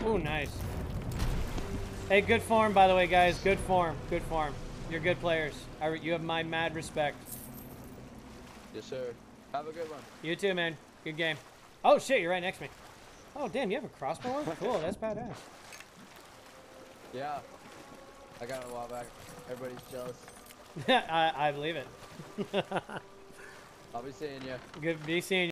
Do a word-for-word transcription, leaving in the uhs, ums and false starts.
Ooh, nice. Hey, good form, by the way, guys. Good form. Good form. You're good players. I, you have my mad respect. Yes, sir. Have a good one. You too, man. Good game. Oh, shit, you're right next to me. Oh, damn, you have a crossbow? Cool, that's badass. Yeah. I got it a while back. Everybody's jealous. I, I believe it. I'll be seeing you. Good be seeing you.